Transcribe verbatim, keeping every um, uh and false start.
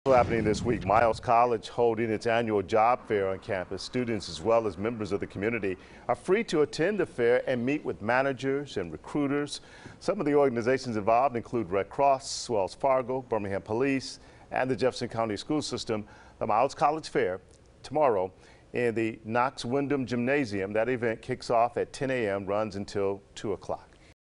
Happening this week, Miles College holding its annual job fair on campus. Students as well as members of the community are free to attend the fair and meet with managers and recruiters. Some of the organizations involved include Red Cross, Wells Fargo, Birmingham Police, and the Jefferson County School System. The Miles College Fair tomorrow in the Knox Wyndham Gymnasium. That event kicks off at ten A M, runs until two o'clock.